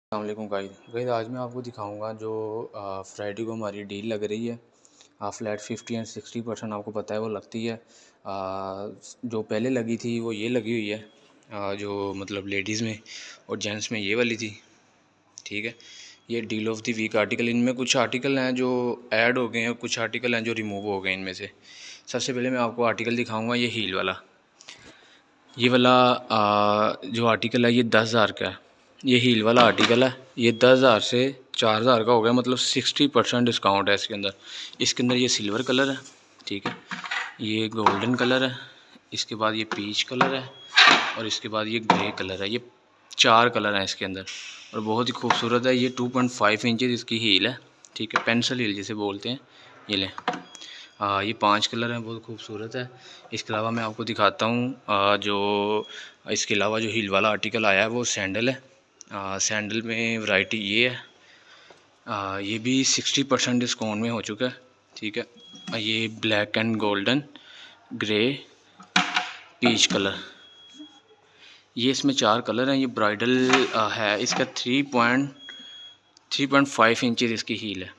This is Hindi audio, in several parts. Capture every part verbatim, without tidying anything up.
अस्सलामुअलैकुम गाइस गाइस आज मैं आपको दिखाऊंगा जो फ्राइडे को हमारी डील लग रही है। Flat fifty and sixty percent आपको पता है वो लगती है। आ, जो पहले लगी थी वो ये लगी हुई है, आ, जो मतलब लेडीज़ में और जेंट्स में ये वाली थी। ठीक है, ये deal of the week article, इनमें कुछ आर्टिकल हैं जो ऐड हो गए हैं, कुछ आर्टिकल हैं जो रिमूव हो गए इनमें से। सबसे पहले मैं आपको आर्टिकल दिखाऊँगा ये हील वाला। ये वाला आ, जो आर्टिकल है ये दस हज़ार का है। ये हील वाला आर्टिकल है, ये दस हज़ार से चार हज़ार का हो गया, मतलब सिक्सटी परसेंट डिस्काउंट है इसके अंदर। इसके अंदर ये सिल्वर कलर है, ठीक है, ये गोल्डन कलर है, इसके बाद ये पीच कलर है और इसके बाद ये ग्रे कलर है। ये चार कलर हैं इसके अंदर और बहुत ही खूबसूरत है। ये टू पॉइंट फाइव इंचज़ इसकी हील है, ठीक है, पेंसिल हील जिसे बोलते हैं। ये लें, आ, ये पांच कलर हैं, बहुत खूबसूरत है। इसके अलावा मैं आपको दिखाता हूँ जो इसके अलावा जो हील वाला आर्टिकल आया है वो सैंडल है। आ, सैंडल में वैरायटी ये है, आ, ये भी सिक्सटी परसेंट डिस्काउंट में हो चुका है, ठीक है। ये black and golden, grey, peach colour, ये इसमें चार कलर हैं। ये ब्राइडल है, इसका three point three point five inches इसकी हील है।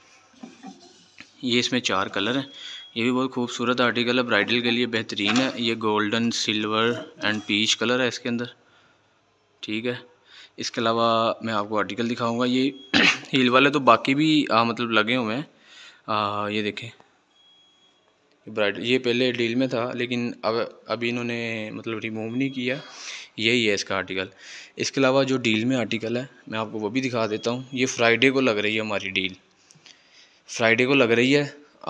ये इसमें चार कलर हैं। ये भी बहुत खूबसूरत आर्टिकल है, ब्राइडल के लिए बेहतरीन है। ये golden, silver and peach colour है इसके अंदर, ठीक है। इसके अलावा मैं आपको आर्टिकल दिखाऊंगा। ये हील वाले तो बाकी भी आ, मतलब लगे हुए हैं। आ, ये देखें, ये ब्राइडल, ये पहले डील में था लेकिन अब अभी इन्होंने मतलब रिमूव नहीं किया। यही है इसका आर्टिकल। इसके अलावा जो डील में आर्टिकल है मैं आपको वो भी दिखा देता हूँ। ये फ्राइडे को लग रही है हमारी डील, फ्राइडे को लग रही है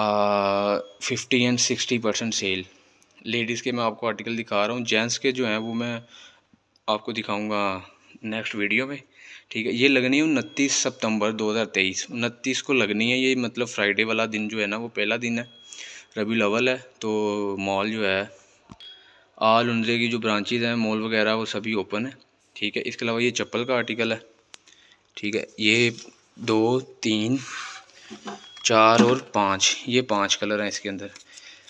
fifty and sixty percent sale. Ladies के मैं आपको आर्टिकल दिखा रहा हूँ, जेंट्स के जो हैं वो मैं आपको दिखाऊंगा नेक्स्ट वीडियो में, ठीक है। ये लगनी है उनतीस सितंबर दो हज़ार तेईस, उनतीस को लगनी है ये, मतलब फ्राइडे वाला दिन जो है ना वो पहला दिन है, रबी अव्वल है। तो मॉल जो है आल उनसे की जो ब्रांचेज हैं, मॉल वगैरह, वो सभी ओपन है, ठीक है। इसके अलावा ये चप्पल का आर्टिकल है, ठीक है। ये दो, तीन, चार और पाँच, ये पांच कलर हैं इसके अंदर।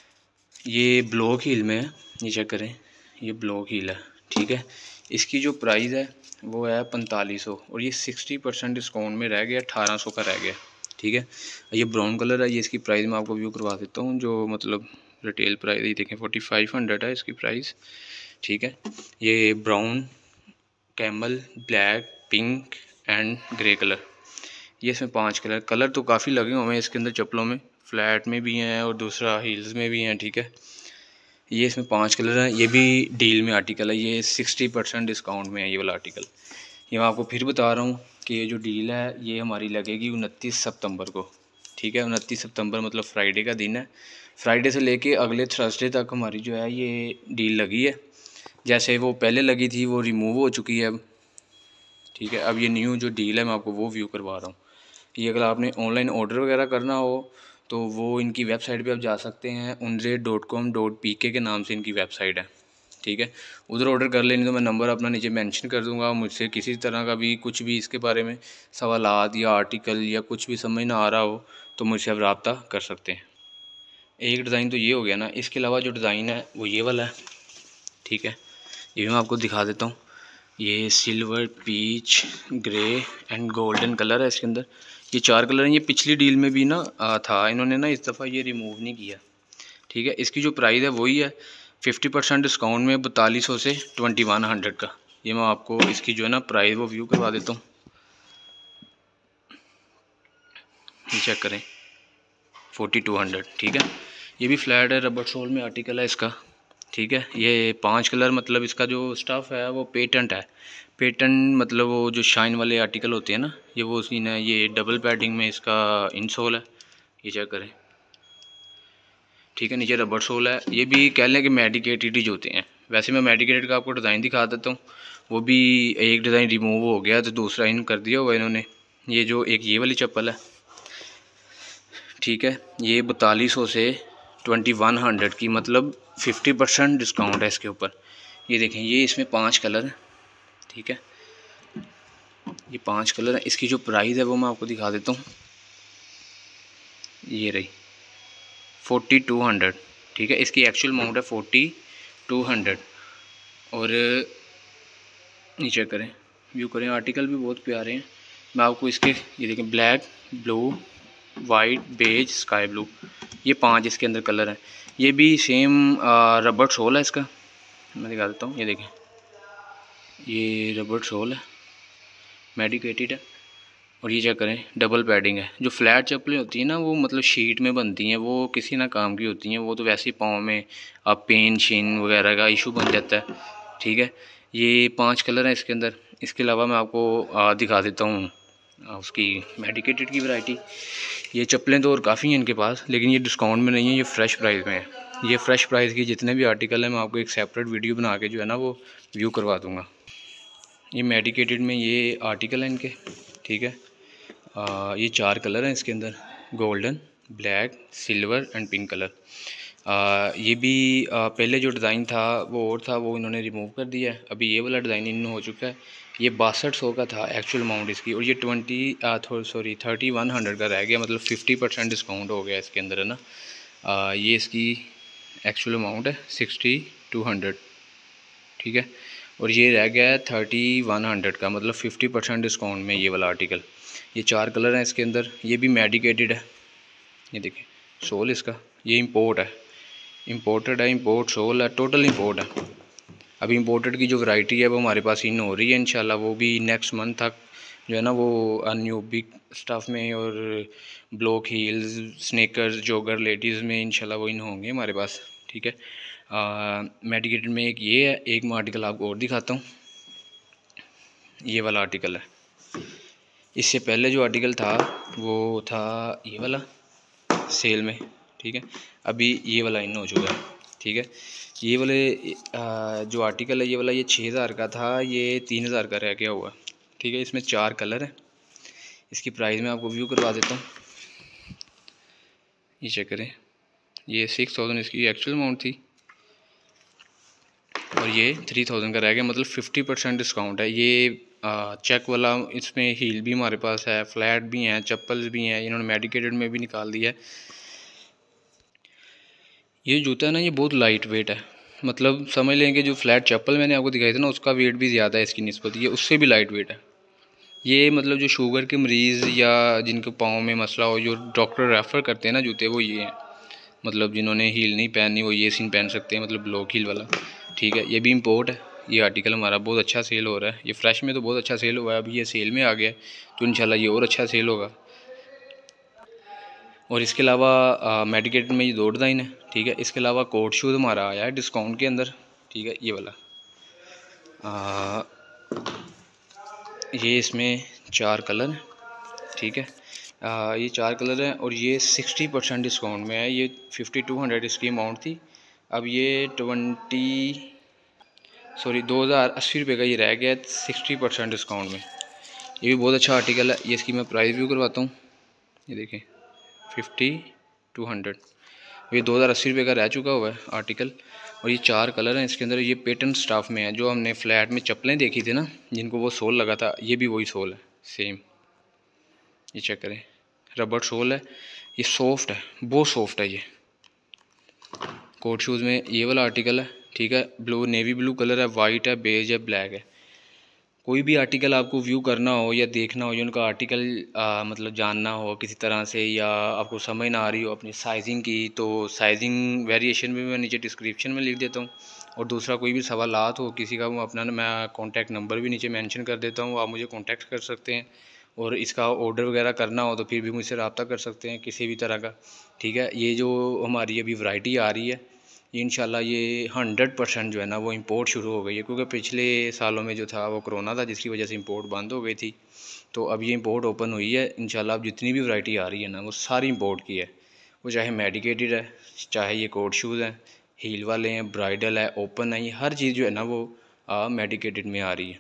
ये ब्लॉक हील में है, ये चेक करें, ये ब्लॉक हील है, ठीक है। इसकी जो प्राइस है वो है पैंतालीस सौ और ये सिक्सटी परसेंट डिस्काउंट में रह गया, अठारह सौ का रह गया, ठीक है। ये ब्राउन कलर है, ये इसकी प्राइस मैं आपको व्यू करवा देता हूँ, जो मतलब रिटेल प्राइस ये देखें फोर्टी फाइव हंड्रेड है इसकी प्राइस, ठीक है। ये brown, camel, black, pink and grey colour, ये इसमें पांच कलर कलर तो काफ़ी लगे हुए हैं इसके अंदर चप्पलों में, फ्लैट में भी हैं और दूसरा हील्स में भी हैं, ठीक है। ये इसमें पांच कलर हैं। ये भी डील में आर्टिकल है, ये सिक्सटी परसेंट डिस्काउंट में है ये वाला आर्टिकल। ये मैं आपको फिर बता रहा हूँ कि ये जो डील है ये हमारी लगेगी उनतीस सितंबर को, ठीक है। उनतीस सितंबर मतलब फ्राइडे का दिन है। फ्राइडे से लेके अगले थर्सडे तक हमारी जो है ये डील लगी है। जैसे वो पहले लगी थी वो रिमूव हो चुकी है अब, ठीक है। अब ये न्यू जो डील है मैं आपको वो व्यू करवा रहा हूँ। ये अगर आपने ऑनलाइन ऑर्डर वगैरह करना हो तो वो इनकी वेबसाइट पे आप जा सकते हैं, उनरेट dot com dot P K के नाम से इनकी वेबसाइट है, ठीक है। उधर ऑर्डर कर लेनी तो मैं नंबर अपना नीचे मेंशन कर दूंगा। मुझसे किसी तरह का भी कुछ भी इसके बारे में सवालात या आर्टिकल या कुछ भी समझ ना आ रहा हो तो मुझसे आप रब्ता कर सकते हैं। एक डिज़ाइन तो ये हो गया ना, इसके अलावा जो डिज़ाइन है वो ये वाला है, ठीक है। ये भी मैं आपको दिखा देता हूँ। ये silver, peach, grey and golden colour है इसके अंदर। ये चार कलर हैं। ये पिछली डील में भी ना आ, था, इन्होंने ना इस दफ़ा ये रिमूव नहीं किया, ठीक है। इसकी जो प्राइस है वही है, फिफ्टी परसेंट डिस्काउंट में बतालीस सौ से ट्वेंटी वन हंड्रेड का। ये मैं आपको इसकी जो है ना प्राइस वो व्यू करवा देता हूँ, ये चेक करें, फोर्टी टू हंड्रेड, ठीक है। ये भी फ्लैट है, रबर सोल में आर्टिकल है इसका, ठीक है। ये पांच कलर, मतलब इसका जो स्टफ़ है वो पेटेंट है। पेटेंट मतलब वो जो शाइन वाले आर्टिकल होते हैं ना, ये वो सीन है। ये डबल पैडिंग में इसका इंसोल है, ये चेक करें, ठीक है। नीचे रबर सोल है। ये भी कह लें कि मेडिकेटेड ही होते हैं। वैसे मैं मेडिकेटेड का आपको डिज़ाइन दिखा देता हूँ, वो भी एक डिज़ाइन रिमूव हो गया तो दूसरा इन कर दिया हुआ इन्होंने। ये जो एक ये वाली चप्पल है, ठीक है, ये बतालीस सौ से ट्वेंटी वन हंड्रेड की, मतलब फिफ्टी परसेंट डिस्काउंट है इसके ऊपर। ये देखें, ये इसमें पांच कलर हैं, ठीक है। ये पांच कलर है। इसकी जो प्राइस है वो मैं आपको दिखा देता हूँ, ये रही फोर्टी टू हंड्रेड, ठीक है। इसकी एक्चुअल अमाउंट है फोर्टी टू हंड्रेड। और नीचे करें, व्यू करें, आर्टिकल भी बहुत प्यारे हैं। मैं आपको इसके ये देखें black, blue, white, beige, sky blue, ये पांच इसके अंदर कलर हैं। ये भी सेम रबड़ सोल है इसका, मैं दिखा देता हूँ। ये देखें, ये रबड़ सोल है, मेडिकेटेड है। और ये चेक करें, डबल पैडिंग है। जो फ्लैट चप्पलें होती हैं ना, वो मतलब शीट में बनती हैं, वो किसी ना काम की होती हैं, वो तो वैसे ही पाँव में आप पेन शेन वगैरह का इशू बन जाता है। ठीक है, ये पांच कलर हैं इसके अंदर। इसके अलावा मैं आपको आ, दिखा देता हूँ उसकी मेडिकेटेड की वैरायटी। ये चप्पलें तो और काफ़ी हैं इनके पास, लेकिन ये डिस्काउंट में नहीं है, ये फ़्रेश प्राइस में है। ये फ़्रेश प्राइस की जितने भी आर्टिकल हैं मैं आपको एक सेपरेट वीडियो बना के जो है ना वो व्यू करवा दूँगा। ये मेडिकेटेड में ये आर्टिकल हैं इनके। ठीक है, आ, ये चार कलर हैं इसके अंदर, golden, black, silver and pink colour. आ, ये भी आ, पहले जो डिज़ाइन था वो और था, वो इन्होंने रिमूव कर दिया है। अभी ये वाला डिज़ाइन इन हो चुका है। ये बासठ सौ का था एक्चुअल अमाउंट इसकी, और ये twenty sorry thirty one hundred का रह गया, मतलब फिफ्टी परसेंट डिस्काउंट हो गया इसके अंदर है ना। आ, ये इसकी एक्चुअल अमाउंट है सिक्सटी टू हंड्रेड। ठीक है, और ये रह गया है थर्टी वन हंड्रेड का, मतलब फिफ्टी परसेंट डिस्काउंट में ये वाला आर्टिकल। ये चार कलर हैं इसके अंदर। ये भी मेडिकेटेड है। ये देखिए सोल इसका, ये इंपोर्ट है, इंपोर्टेड है, इंपोर्ट सोल है, टोटल इंपोर्ट है। अभी इंपोर्टेड की जो वैरायटी है वो हमारे पास इन हो रही है इंशाल्लाह, वो भी नेक्स्ट मंथ तक जो है ना वो न्यू बिग स्टफ़ में और block heels, sneakers, jogger ladies में इंशाल्लाह वो इन होंगे हमारे पास। ठीक है, मेडिकेटेड में एक ये है। एक मैं आर्टिकल आपको और दिखाता हूँ, ये वाला आर्टिकल है। इससे पहले जो आर्टिकल था वो था ये वाला सेल में। ठीक है, अभी ये वाला इन हो चुका है। ठीक है, ये वाले आ, जो आर्टिकल है ये वाला, ये छः हज़ार का था, ये तीन हज़ार का रह गया हुआ। ठीक है, इसमें चार कलर हैं। इसकी प्राइस मैं आपको व्यू करवा देता हूँ, ये चेक करें। ये सिक्स थाउजेंड इसकी एक्चुअल अमाउंट थी, और ये थ्री थाउजेंड का रह गया, मतलब फिफ्टी परसेंट डिस्काउंट है। ये आ, चेक वाला, इसमें हील भी हमारे पास है, फ्लैट भी हैं, चप्पल्स भी हैं, इन्होंने मेडिकेटेड में भी निकाल दिया है। ये जूता है ना, ये बहुत लाइट वेट है, मतलब समझ लें कि जो फ्लैट चप्पल मैंने आपको दिखाई थी ना, उसका वेट भी ज़्यादा है इसकी निस्बत, ये उससे भी लाइट वेट है। ये मतलब जो शुगर के मरीज़ या जिनके पाँव में मसला हो, जो डॉक्टर रेफ़र करते हैं ना जूते, वो ये हैं। मतलब जिन्होंने हील नहीं पहननी वो ये सीन पहन सकते हैं, मतलब ब्लॉक हील वाला। ठीक है, ये भी इम्पोर्ट है। ये आर्टिकल हमारा बहुत अच्छा सेल हो रहा है। ये फ्रेश में तो बहुत अच्छा सेल हुआ है, अभी ये सेल में आ गया है, तो इंशाल्लाह ये और अच्छा सेल होगा। और इसके अलावा मेडिकेटेड में ये दो डिज़ाइन है। ठीक है, इसके अलावा कोट शूज़ हमारा आया है डिस्काउंट के अंदर। ठीक है, ये वाला आ, ये इसमें चार कलर हैं। ठीक है, आ, ये चार कलर हैं, और ये सिक्सटी परसेंट डिस्काउंट में है। ये फिफ्टी टू हंड्रेड इसकी अमाउंट थी, अब ये ट्वेंटी सॉरी दो हज़ार अस्सी रुपये का ये रह गया है सिक्सटी परसेंट डिस्काउंट में। ये भी बहुत अच्छा आर्टिकल है। ये इसकी मैं प्राइस व्यू करवाता हूँ, ये देखें फिफ्टी टू हंड्रेड, ये दो हज़ार अस्सी रुपये का रह चुका हुआ है आर्टिकल। और ये चार कलर हैं इसके अंदर। ये पेटर्न स्टाफ में है, जो हमने फ्लैट में चप्पलें देखी थी ना जिनको वो सोल लगा था, ये भी वही सोल है सेम। ये चेक करें, रबड़ सोल है, ये सॉफ्ट है, बहुत सॉफ्ट है। ये कोट शूज़ में ये वाला आर्टिकल है। ठीक है, ब्लू, नेवी ब्लू कलर है, वाइट है, बेज है, ब्लैक है। कोई भी आर्टिकल आपको व्यू करना हो या देखना हो, या उनका आर्टिकल आ, मतलब जानना हो किसी तरह से, या आपको समझ ना आ रही हो अपनी साइजिंग की, तो साइजिंग वेरिएशन भी मैं नीचे डिस्क्रिप्शन में लिख देता हूँ। और दूसरा कोई भी सवालात हो किसी का, वो अपना मैं कॉन्टैक्ट नंबर भी नीचे मेंशन कर देता हूँ, आप मुझे कॉन्टैक्ट कर सकते हैं। और इसका ऑर्डर वगैरह करना हो तो फिर भी मुझसे रब्ता कर सकते हैं किसी भी तरह का। ठीक है, ये जो हमारी अभी वैरायटी आ रही है इंशाल्लाह ये हंड्रेड परसेंट जो है ना वो इंपोर्ट शुरू हो गई है, क्योंकि पिछले सालों में जो था वो कोरोना था, जिसकी वजह से इंपोर्ट बंद हो गई थी। तो अब ये इंपोर्ट ओपन हुई है इंशाल्लाह। अब जितनी भी वैरायटी आ रही है ना वो सारी इंपोर्ट की है, वो चाहे मेडिकेटेड है, चाहे ये कोट शूज़ हैं, हील वाले हैं, ब्राइडल है, ओपन है, ये हर चीज़ जो है ना वो मेडिकेटेड में आ रही है।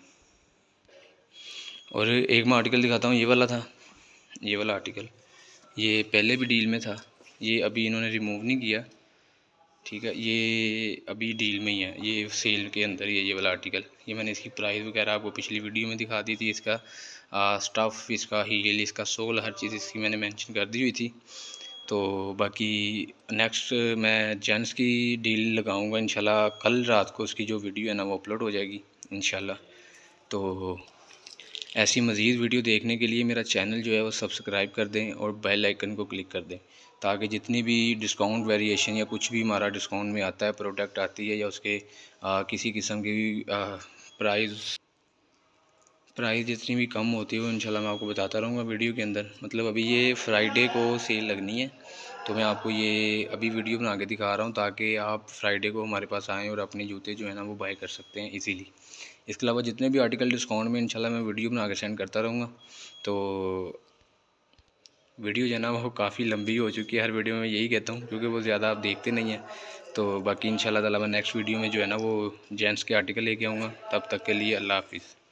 और एक मैं आर्टिकल दिखाता हूँ, ये वाला था, ये वाला आर्टिकल ये पहले भी डील में था, ये अभी इन्होंने रिमूव नहीं किया। ठीक है, ये अभी डील में ही है, ये सेल के अंदर ही है ये वाला आर्टिकल। ये मैंने इसकी प्राइस वगैरह आपको पिछली वीडियो में दिखा दी थी। इसका स्टफ़, इसका हील, इसका सोल, हर चीज़ इसकी मैंने मेंशन कर दी हुई थी। तो बाकी नेक्स्ट मैं जेंट्स की डील लगाऊंगा इंशाल्लाह, कल रात को उसकी जो वीडियो है ना वो अपलोड हो जाएगी इंशाल्लाह। तो ऐसी मज़ीद वीडियो देखने के लिए मेरा चैनल जो है वो सब्सक्राइब कर दें और बेल आइकन को क्लिक कर दें, ताकि जितनी भी डिस्काउंट वेरिएशन या कुछ भी हमारा डिस्काउंट में आता है, प्रोडक्ट आती है या उसके आ, किसी किस्म की भी प्राइस प्राइस जितनी भी कम होती है वो इंशाल्लाह मैं आपको बताता रहूँगा वीडियो के अंदर। मतलब अभी ये फ्राइडे को सेल लगनी है, तो मैं आपको ये अभी वीडियो बना के दिखा रहा हूँ ताकि आप फ्राइडे को हमारे पास आएँ और अपने जूते जो है ना वो बाय कर सकते हैं इजीली। इसके अलावा जितने भी आर्टिकल डिस्काउंट में इंशाल्लाह मैं वीडियो बना के सेंड करता रहूँगा। तो वीडियो जो है ना वो काफ़ी लंबी हो चुकी है, हर वीडियो में यही कहता हूँ क्योंकि वो ज़्यादा आप देखते नहीं हैं। तो बाकी इंशाल्लाह ताला मैं नेक्स्ट वीडियो में जो है ना वो जेंट्स के आर्टिकल लेके आऊँगा। तब तक के लिए अल्लाह हाफ़िज़।